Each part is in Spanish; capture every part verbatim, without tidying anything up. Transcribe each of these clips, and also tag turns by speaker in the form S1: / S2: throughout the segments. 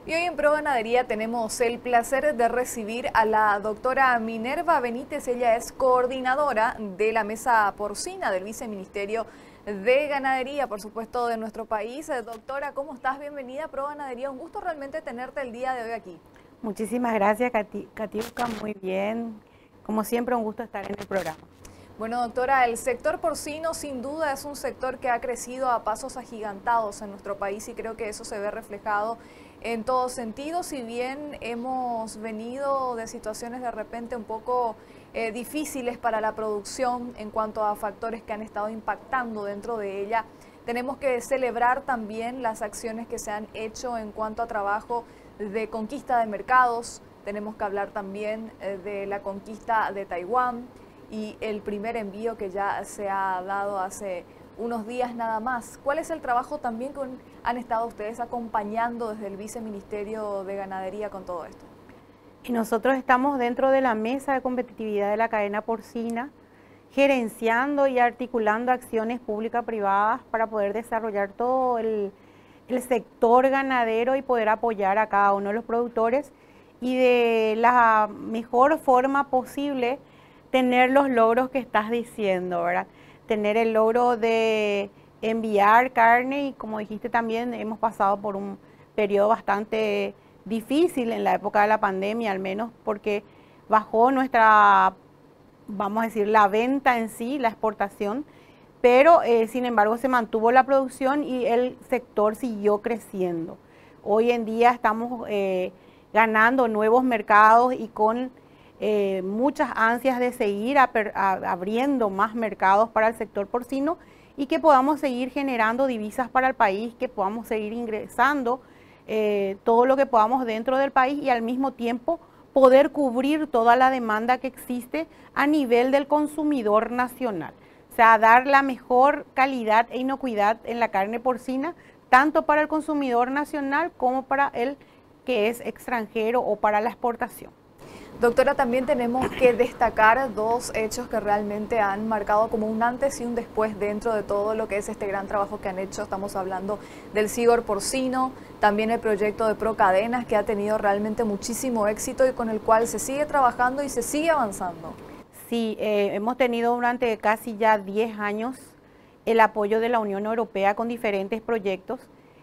S1: Y hoy en Pro Ganadería tenemos el placer de recibir a la doctora Minerva Benítez. Ella es coordinadora de la mesa porcina del Viceministerio de Ganadería, por supuesto, de nuestro país. Eh, doctora, ¿cómo estás? Bienvenida a Pro Ganadería. Un gusto realmente tenerte el día de hoy aquí.
S2: Muchísimas gracias, Katiuska. Muy bien. Como siempre, un gusto estar en el programa.
S1: Bueno, doctora, el sector porcino sin duda es un sector que ha crecido a pasos agigantados en nuestro país y creo que eso se ve reflejado en todos sentidos. Si bien hemos venido de situaciones de repente un poco eh, difíciles para la producción en cuanto a factores que han estado impactando dentro de ella, tenemos que celebrar también las acciones que se han hecho en cuanto a trabajo de conquista de mercados. Tenemos que hablar también eh, de la conquista de Taiwán y el primer envío que ya se ha dado hace unos días nada más. ¿Cuál es el trabajo también que han estado ustedes acompañando desde el Viceministerio de Ganadería con todo esto?
S2: Y nosotros estamos dentro de la mesa de competitividad de la cadena porcina, gerenciando y articulando acciones públicas privadas para poder desarrollar todo el, el sector ganadero y poder apoyar a cada uno de los productores y de la mejor forma posible tener los logros que estás diciendo, ¿verdad? Tener el logro de enviar carne y, como dijiste también, hemos pasado por un periodo bastante difícil en la época de la pandemia, al menos porque bajó nuestra, vamos a decir, la venta en sí, la exportación, pero eh, sin embargo se mantuvo la producción y el sector siguió creciendo. Hoy en día estamos eh, ganando nuevos mercados y con Eh, muchas ansias de seguir a, a, abriendo más mercados para el sector porcino y que podamos seguir generando divisas para el país, que podamos seguir ingresando eh, todo lo que podamos dentro del país y al mismo tiempo poder cubrir toda la demanda que existe a nivel del consumidor nacional. O sea, dar la mejor calidad e inocuidad en la carne porcina, tanto para el consumidor nacional como para el que es extranjero o para la exportación.
S1: Doctora, también tenemos que destacar dos hechos que realmente han marcado como un antes y un después dentro de todo lo que es este gran trabajo que han hecho. Estamos hablando del Sigor porcino, también el proyecto de Procadenas, que ha tenido realmente muchísimo éxito y con el cual se sigue trabajando y se sigue avanzando.
S2: Sí, eh, hemos tenido durante casi ya diez años el apoyo de la Unión Europea con diferentes proyectos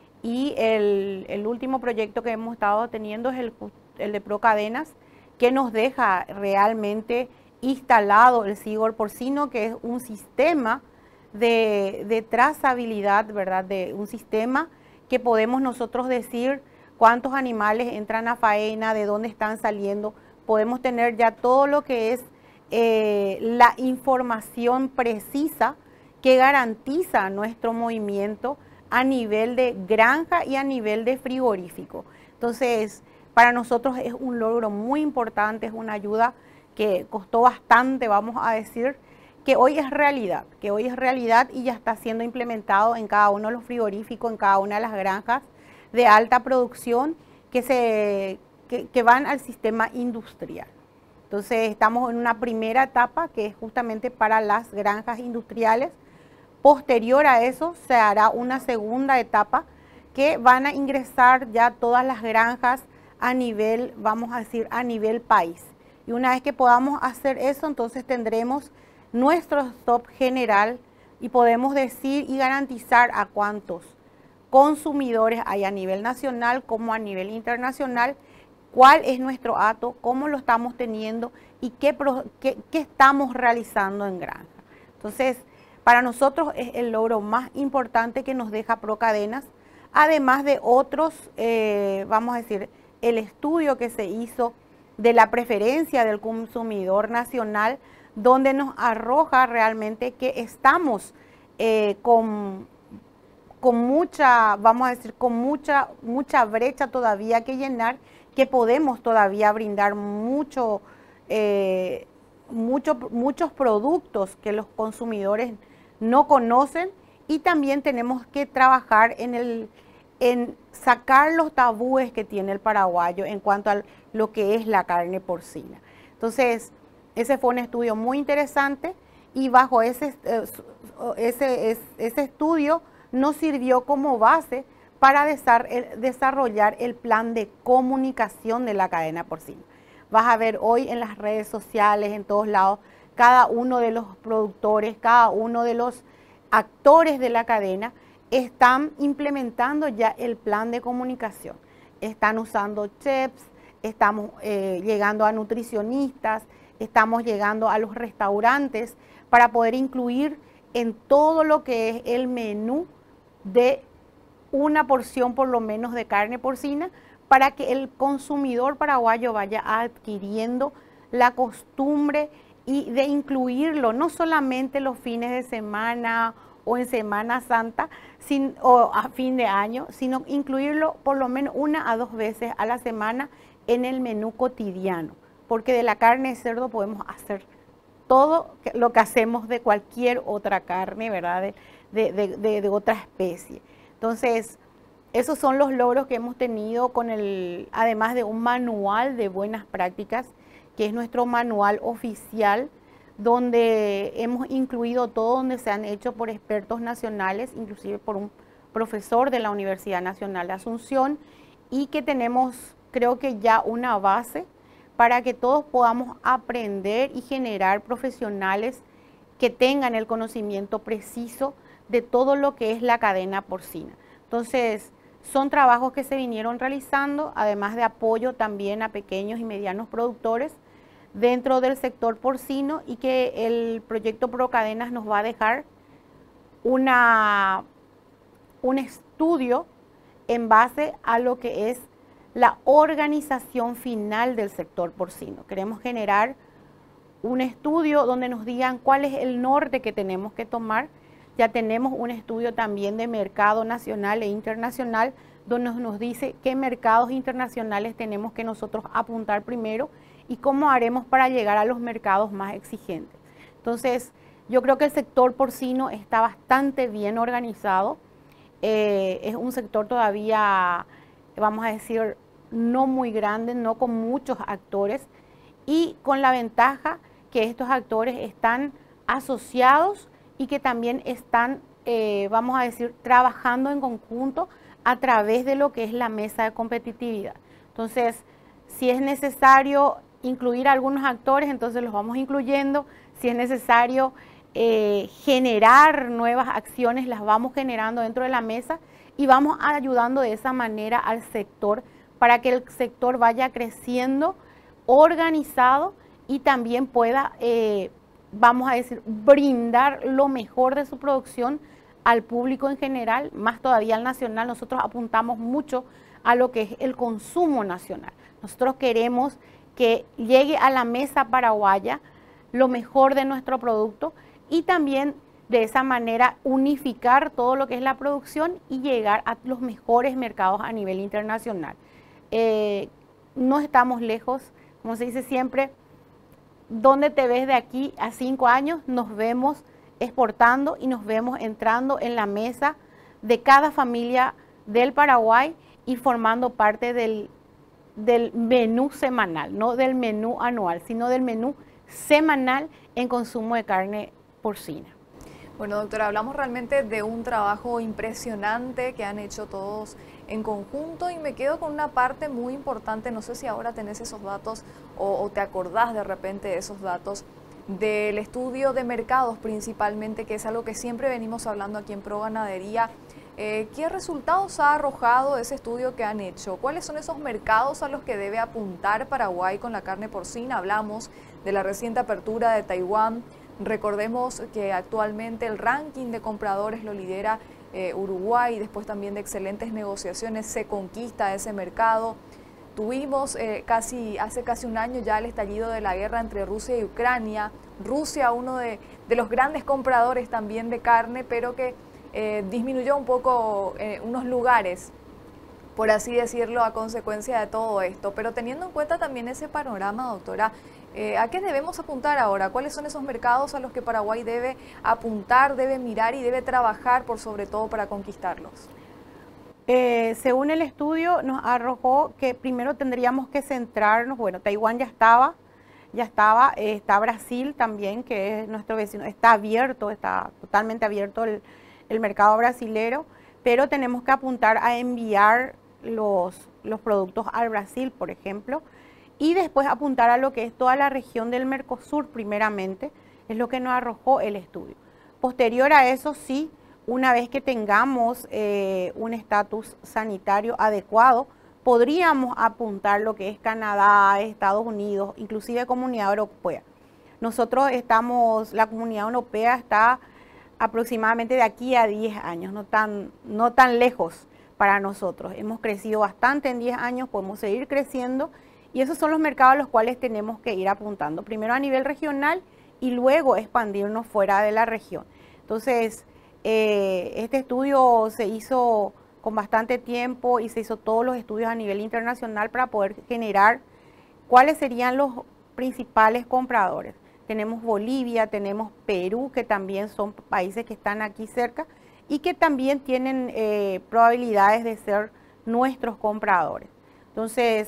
S2: y el, el último proyecto que hemos estado teniendo es el, el de Procadenas, que nos deja realmente instalado el Sigor porcino, que es un sistema de, de trazabilidad, ¿verdad? De un sistema que podemos nosotros decir cuántos animales entran a faena, de dónde están saliendo. Podemos tener ya todo lo que es eh, la información precisa que garantiza nuestro movimiento a nivel de granja y a nivel de frigorífico. Entonces, para nosotros es un logro muy importante, es una ayuda que costó bastante, vamos a decir, que hoy es realidad, que hoy es realidad y ya está siendo implementado en cada uno de los frigoríficos, en cada una de las granjas de alta producción que, se, que, que van al sistema industrial. Entonces estamos en una primera etapa que es justamente para las granjas industriales. Posterior a eso se hará una segunda etapa que van a ingresar ya todas las granjas a nivel, vamos a decir, a nivel país. Y una vez que podamos hacer eso, entonces tendremos nuestro stock general y podemos decir y garantizar a cuántos consumidores hay a nivel nacional como a nivel internacional, cuál es nuestro hato, cómo lo estamos teniendo y qué, qué, qué estamos realizando en granja. Entonces, para nosotros es el logro más importante que nos deja Procadenas, además de otros, eh, vamos a decir, el estudio que se hizo de la preferencia del consumidor nacional, donde nos arroja realmente que estamos eh, con, con mucha, vamos a decir, con mucha, mucha brecha todavía que llenar, que podemos todavía brindar mucho, eh, mucho, muchos productos que los consumidores no conocen y también tenemos que trabajar en el en sacar los tabúes que tiene el paraguayo en cuanto a lo que es la carne porcina. Entonces, ese fue un estudio muy interesante y bajo ese, ese, ese estudio nos sirvió como base para desarrollar el plan de comunicación de la cadena porcina. Vas a ver hoy en las redes sociales, en todos lados, cada uno de los productores, cada uno de los actores de la cadena están implementando ya el plan de comunicación. Están usando chefs, estamos eh, llegando a nutricionistas, estamos llegando a los restaurantes para poder incluir en todo lo que es el menú de una porción por lo menos de carne porcina, para que el consumidor paraguayo vaya adquiriendo la costumbre y de incluirlo no solamente los fines de semana o en Semana Santa sin, o a fin de año, sino incluirlo por lo menos una a dos veces a la semana en el menú cotidiano, porque de la carne de cerdo podemos hacer todo lo que hacemos de cualquier otra carne, ¿verdad? De, de, de, de, de otra especie. Entonces, esos son los logros que hemos tenido con el, además de un manual de buenas prácticas, que es nuestro manual oficial, donde hemos incluido todo, donde se han hecho por expertos nacionales, inclusive por un profesor de la Universidad Nacional de Asunción, y que tenemos, creo que ya una base para que todos podamos aprender y generar profesionales que tengan el conocimiento preciso de todo lo que es la cadena porcina. Entonces, son trabajos que se vinieron realizando, además de apoyo también a pequeños y medianos productores dentro del sector porcino, y que el proyecto Procadenas nos va a dejar una, un estudio en base a lo que es la organización final del sector porcino. Queremos generar un estudio donde nos digan cuál es el norte que tenemos que tomar. Ya tenemos un estudio también de mercado nacional e internacional, donde nos dice qué mercados internacionales tenemos que nosotros apuntar primero y cómo haremos para llegar a los mercados más exigentes. Entonces, yo creo que el sector porcino está bastante bien organizado. Eh, es un sector todavía, vamos a decir, no muy grande, no con muchos actores, y con la ventaja que estos actores están asociados y que también están, eh, vamos a decir, trabajando en conjunto a través de lo que es la mesa de competitividad. Entonces, si es necesario incluir a algunos actores, entonces los vamos incluyendo. Si es necesario eh, generar nuevas acciones, las vamos generando dentro de la mesa y vamos ayudando de esa manera al sector para que el sector vaya creciendo organizado y también pueda, eh, vamos a decir, brindar lo mejor de su producción al público en general, más todavía al nacional. Nosotros apuntamos mucho a lo que es el consumo nacional. Nosotros queremos que llegue a la mesa paraguaya lo mejor de nuestro producto y también de esa manera unificar todo lo que es la producción y llegar a los mejores mercados a nivel internacional. Eh, no estamos lejos, como se dice siempre, ¿dónde te ves de aquí a cinco años? Nos vemos exportando y nos vemos entrando en la mesa de cada familia del Paraguay y formando parte del, del menú semanal, no del menú anual, sino del menú semanal en consumo de carne porcina.
S1: Bueno, doctora, hablamos realmente de un trabajo impresionante que han hecho todos en conjunto y me quedo con una parte muy importante, no sé si ahora tenés esos datos o, o te acordás de repente de esos datos, del estudio de mercados principalmente, que es algo que siempre venimos hablando aquí en Pro Ganadería. Eh, ¿Qué resultados ha arrojado ese estudio que han hecho? ¿Cuáles son esos mercados a los que debe apuntar Paraguay con la carne porcina? Hablamos de la reciente apertura de Taiwán. Recordemos que actualmente el ranking de compradores lo lidera eh, Uruguay, después también de excelentes negociaciones se conquista ese mercado. Tuvimos eh, casi, hace casi un año ya el estallido de la guerra entre Rusia y Ucrania. Rusia, uno de, de los grandes compradores también de carne, pero que eh, disminuyó un poco eh, unos lugares, por así decirlo, a consecuencia de todo esto. Pero teniendo en cuenta también ese panorama, doctora, Eh, ¿a qué debemos apuntar ahora? ¿Cuáles son esos mercados a los que Paraguay debe apuntar, debe mirar y debe trabajar por sobre todo para conquistarlos?
S2: Eh, según el estudio nos arrojó que primero tendríamos que centrarnos, bueno, Taiwán ya estaba, ya estaba, eh, está Brasil también, que es nuestro vecino, está abierto, está totalmente abierto el, el mercado brasilero, pero tenemos que apuntar a enviar los, los productos al Brasil, por ejemplo, y después apuntar a lo que es toda la región del Mercosur primeramente, es lo que nos arrojó el estudio. Posterior a eso, sí, una vez que tengamos eh, un estatus sanitario adecuado, podríamos apuntar lo que es Canadá, Estados Unidos, inclusive Comunidad Europea. Nosotros estamos, la Comunidad Europea está aproximadamente de aquí a diez años, no tan, no tan lejos para nosotros. Hemos crecido bastante en diez años, podemos seguir creciendo y esos son los mercados a los cuales tenemos que ir apuntando. Primero a nivel regional y luego expandirnos fuera de la región. Entonces, eh, este estudio se hizo con bastante tiempo y se hizo todos los estudios a nivel internacional para poder generar cuáles serían los principales compradores. Tenemos Bolivia, tenemos Perú, que también son países que están aquí cerca y que también tienen eh, probabilidades de ser nuestros compradores. Entonces,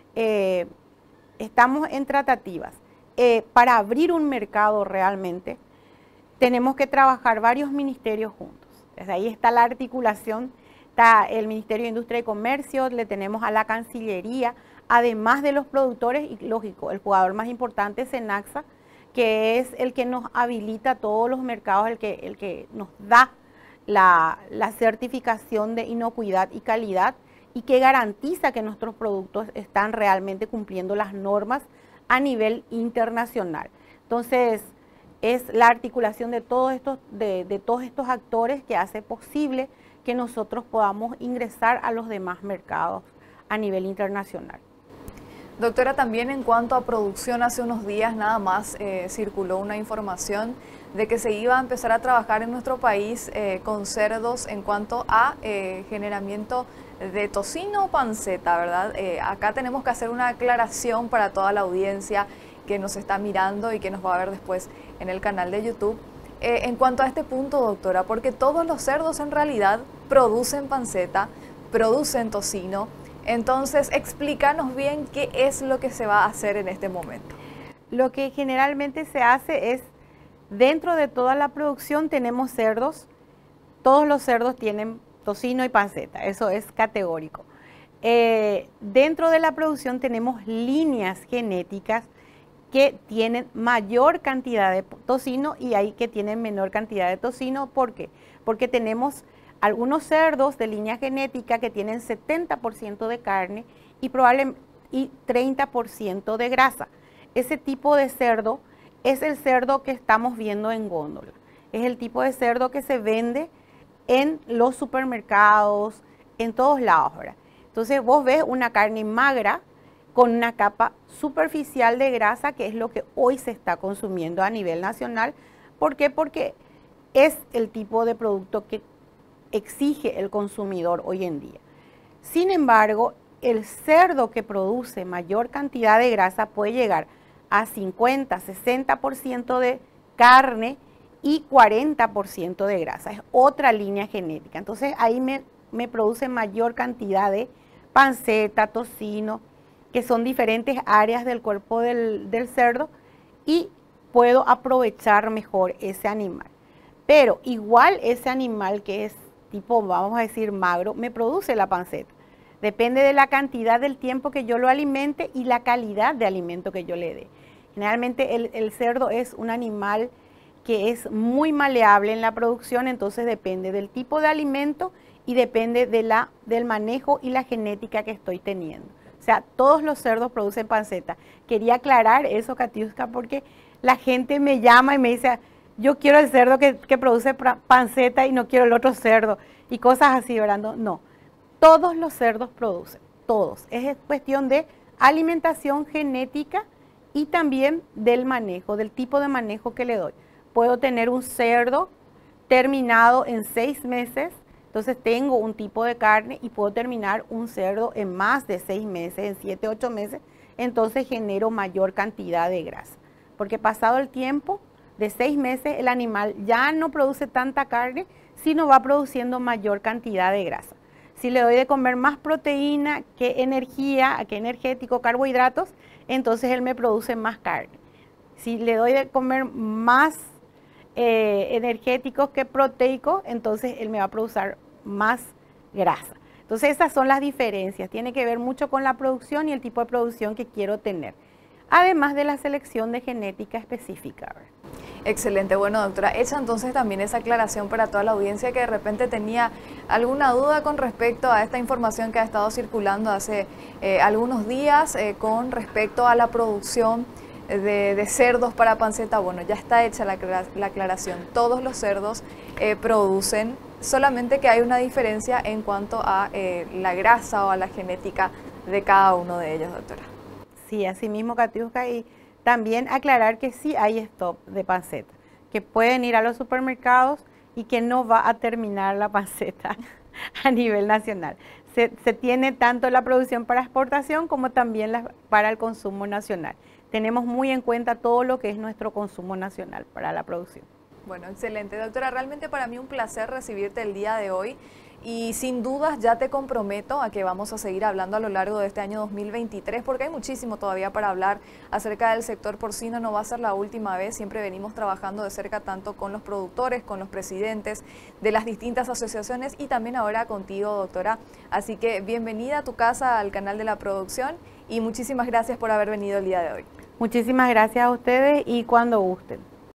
S2: eh, estamos en tratativas. Eh, para abrir un mercado realmente, tenemos que trabajar varios ministerios juntos. Desde ahí está la articulación, está el Ministerio de Industria y Comercio, le tenemos a la Cancillería, además de los productores, y lógico, el jugador más importante es Senaxa, que es el que nos habilita todos los mercados, el que, el que nos da la, la certificación de inocuidad y calidad y que garantiza que nuestros productos están realmente cumpliendo las normas a nivel internacional. Entonces, es la articulación de todos estos, de, de todos estos actores que hace posible que nosotros podamos ingresar a los demás mercados a nivel internacional.
S1: Doctora, también en cuanto a producción, hace unos días nada más eh, circuló una información de que se iba a empezar a trabajar en nuestro país eh, con cerdos en cuanto a eh, generamiento de tocino o panceta, ¿verdad? Eh, acá tenemos que hacer una aclaración para toda la audiencia que nos está mirando y que nos va a ver después en el canal de YouTube. Eh, en cuanto a este punto, doctora, porque todos los cerdos en realidad producen panceta, producen tocino. Entonces, explícanos bien qué es lo que se va a hacer en este momento.
S2: Lo que generalmente se hace es, dentro de toda la producción tenemos cerdos, todos los cerdos tienen tocino y panceta, eso es categórico. Eh, dentro de la producción tenemos líneas genéticas que tienen mayor cantidad de tocino y hay que tienen menor cantidad de tocino. ¿Por qué? Porque tenemos algunos cerdos de línea genética que tienen setenta por ciento de carne y probablemente y treinta por ciento de grasa. Ese tipo de cerdo es el cerdo que estamos viendo en góndola. Es el tipo de cerdo que se vende en los supermercados, en todos lados, ¿verdad? Entonces vos ves una carne magra con una capa superficial de grasa, que es lo que hoy se está consumiendo a nivel nacional. ¿Por qué? Porque es el tipo de producto que exige el consumidor hoy en día. Sin embargo, el cerdo que produce mayor cantidad de grasa puede llegar a cincuenta, sesenta por ciento de carne y cuarenta por ciento de grasa. Es otra línea genética. Entonces ahí me, me produce mayor cantidad de panceta, tocino, que son diferentes áreas del cuerpo del, del cerdo y puedo aprovechar mejor ese animal. Pero igual ese animal que es tipo, vamos a decir, magro, me produce la panceta. Depende de la cantidad del tiempo que yo lo alimente y la calidad de alimento que yo le dé. Generalmente el, el cerdo es un animal que es muy maleable en la producción, entonces depende del tipo de alimento y depende de la, del manejo y la genética que estoy teniendo. O sea, todos los cerdos producen panceta. Quería aclarar eso, Katiuska, porque la gente me llama y me dice, yo quiero el cerdo que, que produce panceta y no quiero el otro cerdo, y cosas así, ¿verdad? No, no, todos los cerdos producen, todos. Es cuestión de alimentación genética y también del manejo, del tipo de manejo que le doy. Puedo tener un cerdo terminado en seis meses, entonces tengo un tipo de carne, y puedo terminar un cerdo en más de seis meses, en siete, ocho meses, entonces genero mayor cantidad de grasa. Porque pasado el tiempo de seis meses, el animal ya no produce tanta carne, sino va produciendo mayor cantidad de grasa. Si le doy de comer más proteína que energía, que energético, carbohidratos, entonces él me produce más carne. Si le doy de comer más eh, energéticos que proteicos, entonces él me va a producir, más grasa. Entonces esas son las diferencias, tiene que ver mucho con la producción y el tipo de producción que quiero tener, además de la selección de genética específica.
S1: Excelente, bueno doctora, hecha entonces también esa aclaración para toda la audiencia que de repente tenía alguna duda con respecto a esta información que ha estado circulando hace eh, algunos días eh, con respecto a la producción de, de cerdos para panceta. Bueno, ya está hecha la, la aclaración, todos los cerdos eh, producen, solamente que hay una diferencia en cuanto a eh, la grasa o a la genética de cada uno de ellos, doctora.
S2: Sí, así mismo, Katiuska, y también aclarar que sí hay stock de panceta, que pueden ir a los supermercados y que no va a terminar la panceta a nivel nacional. Se, se tiene tanto la producción para exportación como también la, para el consumo nacional. Tenemos muy en cuenta todo lo que es nuestro consumo nacional para la producción.
S1: Bueno, excelente. Doctora, realmente para mí un placer recibirte el día de hoy y sin dudas ya te comprometo a que vamos a seguir hablando a lo largo de este año dos mil veintitrés porque hay muchísimo todavía para hablar acerca del sector porcino. No va a ser la última vez, siempre venimos trabajando de cerca tanto con los productores, con los presidentes de las distintas asociaciones y también ahora contigo, doctora. Así que bienvenida a tu casa, al canal de la producción y muchísimas gracias por haber venido el día de hoy.
S2: Muchísimas gracias a ustedes y cuando gusten.